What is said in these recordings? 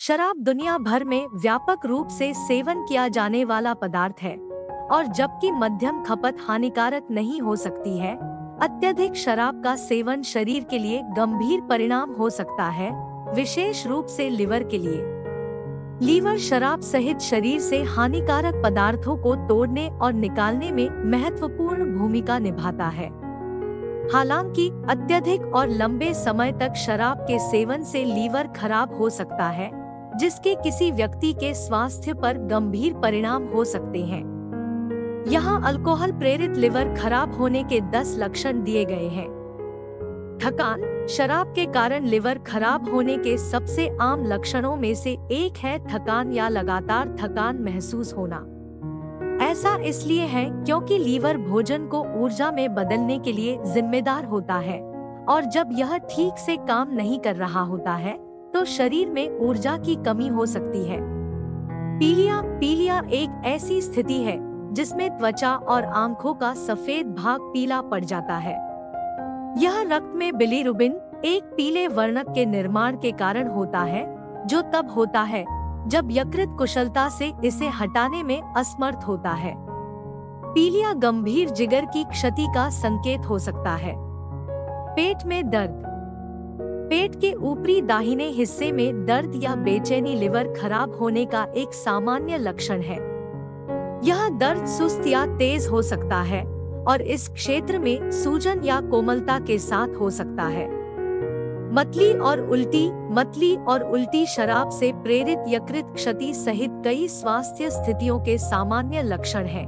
शराब दुनिया भर में व्यापक रूप से सेवन किया जाने वाला पदार्थ है और जबकि मध्यम खपत हानिकारक नहीं हो सकती है, अत्यधिक शराब का सेवन शरीर के लिए गंभीर परिणाम हो सकता है, विशेष रूप से लिवर के लिए। लीवर शराब सहित शरीर से हानिकारक पदार्थों को तोड़ने और निकालने में महत्वपूर्ण भूमिका निभाता है। हालांकि अत्यधिक और लंबे समय तक शराब के सेवन से लीवर खराब हो सकता है, जिसके किसी व्यक्ति के स्वास्थ्य पर गंभीर परिणाम हो सकते हैं। यहाँ अल्कोहल प्रेरित लिवर खराब होने के 10 लक्षण दिए गए हैं। थकान शराब के कारण लिवर खराब होने के सबसे आम लक्षणों में से एक है थकान या लगातार थकान महसूस होना। ऐसा इसलिए है क्योंकि लीवर भोजन को ऊर्जा में बदलने के लिए जिम्मेदार होता है और जब यह ठीक से काम नहीं कर रहा होता है तो शरीर में ऊर्जा की कमी हो सकती है। पीलिया एक ऐसी स्थिति है जिसमें त्वचा और आंखों का सफेद भाग पीला पड़ जाता है। यह रक्त में बिलीरुबिन, एक पीले वर्णक के निर्माण के कारण होता है, जो तब होता है जब यकृत कुशलता से इसे हटाने में असमर्थ होता है। पीलिया गंभीर जिगर की क्षति का संकेत हो सकता है। पेट में दर्द पेट के ऊपरी दाहिने हिस्से में दर्द या बेचैनी लिवर खराब होने का एक सामान्य लक्षण है। यह दर्द सुस्त या तेज हो सकता है और इस क्षेत्र में सूजन या कोमलता के साथ हो सकता है। मतली और उल्टी शराब से प्रेरित यकृत क्षति सहित कई स्वास्थ्य स्थितियों के सामान्य लक्षण हैं।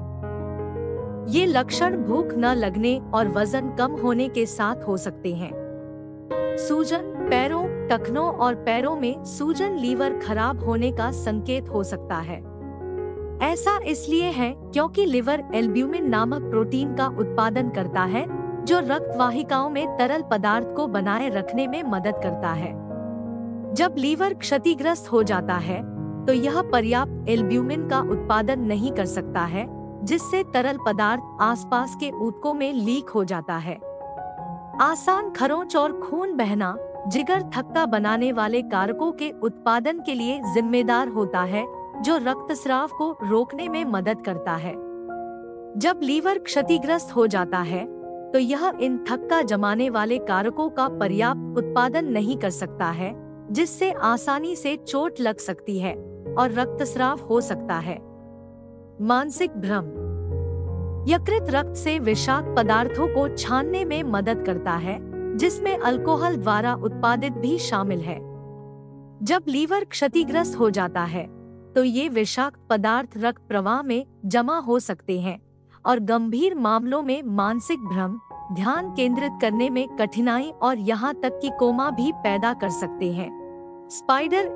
ये लक्षण भूख न लगने और वजन कम होने के साथ हो सकते हैं। सूजन पैरों, टखनों और पैरों में सूजन लीवर खराब होने का संकेत हो सकता है। ऐसा इसलिए है क्योंकि लिवर एल्ब्यूमिन नामक प्रोटीन का उत्पादन करता है, जो रक्त वाहिकाओं में तरल पदार्थ को बनाए रखने में मदद करता है। जब लीवर क्षतिग्रस्त हो जाता है तो यह पर्याप्त एल्ब्यूमिन का उत्पादन नहीं कर सकता है, जिससे तरल पदार्थ आसपास के ऊतकों में लीक हो जाता है। आसान खरोंच और खून बहना जिगर थक्का बनाने वाले कारकों के उत्पादन के लिए जिम्मेदार होता है, जो रक्तस्राव को रोकने में मदद करता है। जब लीवर क्षतिग्रस्त हो जाता है तो यह इन थक्का जमाने वाले कारकों का पर्याप्त उत्पादन नहीं कर सकता है, जिससे आसानी से चोट लग सकती है और रक्तस्राव हो सकता है। मानसिक भ्रम यकृत रक्त से विषाक्त पदार्थों को छानने में मदद करता है, जिसमें अल्कोहल द्वारा उत्पादित भी शामिल है। जब लीवर क्षतिग्रस्त हो जाता है तो ये विषाक्त पदार्थ रक्त प्रवाह में जमा हो सकते हैं और गंभीर मामलों में मानसिक भ्रम, ध्यान केंद्रित करने में कठिनाई और यहाँ तक कि कोमा भी पैदा कर सकते हैं। स्पाइडर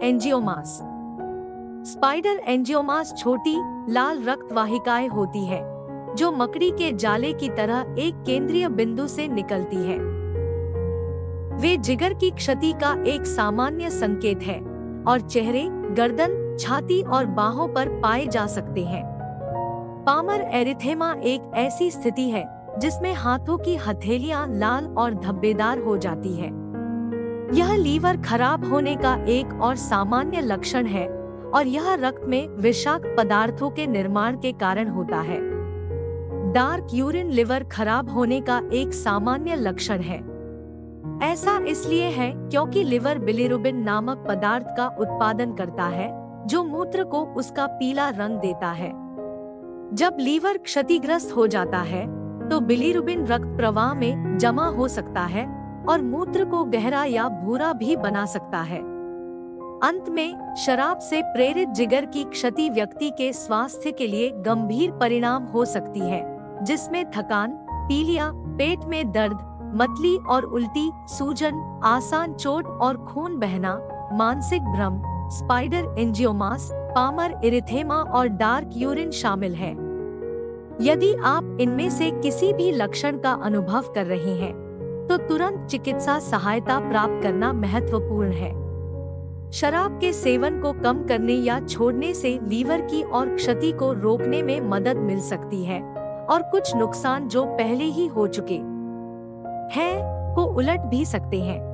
एंजियोमास छोटी लाल रक्त वाहिकाएं होती है, जो मकड़ी के जाले की तरह एक केंद्रीय बिंदु से निकलती है। वे जिगर की क्षति का एक सामान्य संकेत है और चेहरे, गर्दन, छाती और बाहों पर पाए जा सकते हैं। पामर एरिथेमा एक ऐसी स्थिति है जिसमें हाथों की हथेलियां लाल और धब्बेदार हो जाती है। यह लीवर खराब होने का एक और सामान्य लक्षण है और यह रक्त में विषाक्त पदार्थों के निर्माण के कारण होता है। डार्क यूरिन लिवर खराब होने का एक सामान्य लक्षण है। ऐसा इसलिए है क्योंकि लिवर बिलीरुबिन नामक पदार्थ का उत्पादन करता है, जो मूत्र को उसका पीला रंग देता है। जब लीवर क्षतिग्रस्त हो जाता है तो बिलीरुबिन रक्त प्रवाह में जमा हो सकता है और मूत्र को गहरा या भूरा भी बना सकता है। अंत में शराब से प्रेरित जिगर की क्षति व्यक्ति के स्वास्थ्य के लिए गंभीर परिणाम हो सकती है, जिसमें थकान, पीलिया, पेट में दर्द, मतली और उल्टी, सूजन, आसान चोट और खून बहना, मानसिक भ्रम, स्पाइडर एंजियोमास, पामर एरिथेमा और डार्क यूरिन शामिल है। यदि आप इनमें से किसी भी लक्षण का अनुभव कर रहे हैं तो तुरंत चिकित्सा सहायता प्राप्त करना महत्वपूर्ण है। शराब के सेवन को कम करने या छोड़ने से लीवर की और क्षति को रोकने में मदद मिल सकती है और कुछ नुकसान जो पहले ही हो चुके हैं को उलट भी सकते हैं।